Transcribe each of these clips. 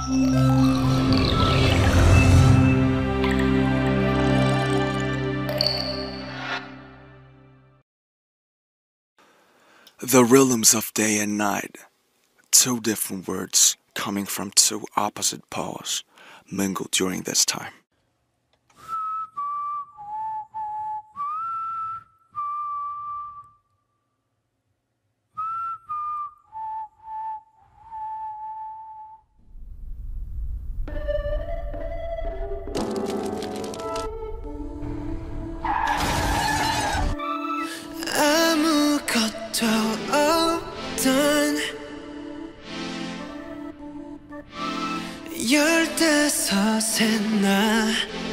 The rhythms of day and night, two different words coming from two opposite poles, mingle during this time. 아무것도 없던 열대섯의 나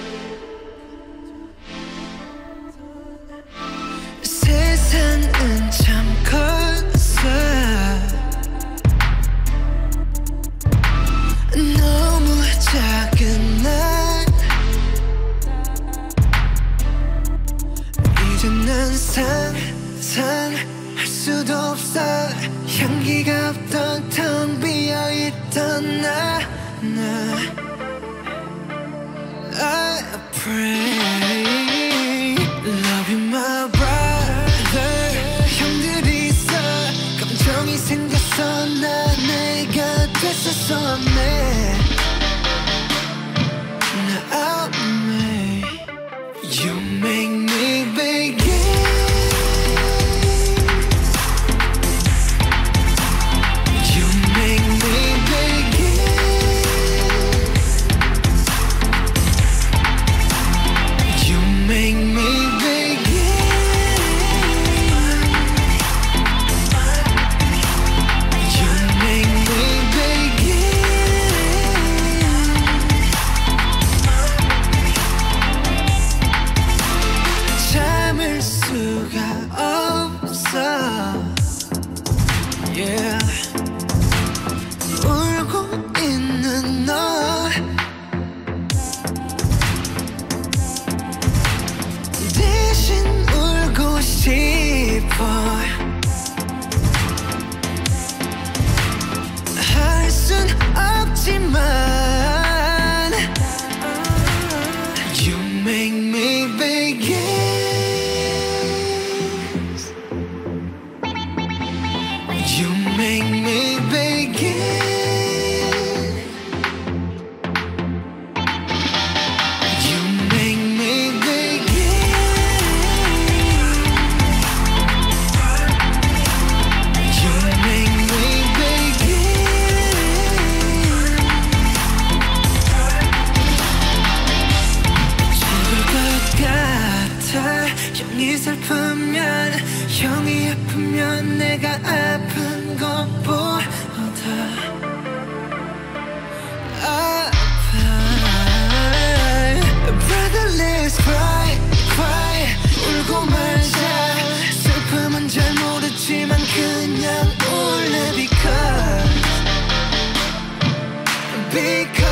세상은 참 커서 너무 작은 나 이제 난 상상할 수도 없어 향기가 없던 텅 비어있던 나 I pray Love you my brother 형들이 있어 감정이 생겼어 나 내가 됐었어 내 You make me begin You make me begin You make me begin You make me 참을 수가 없어 Yeah 울고 있는 너 대신 울고 싶어 할 순 없지만 You make me begin You make me begin You make me begin You make me begin 죽을 것 같아 형이 슬프면 형이 아프면 내가 아픈 것보다 아파 Brother let's cry cry 울고 말자 슬픔은 잘 모르지만 그냥 울래 because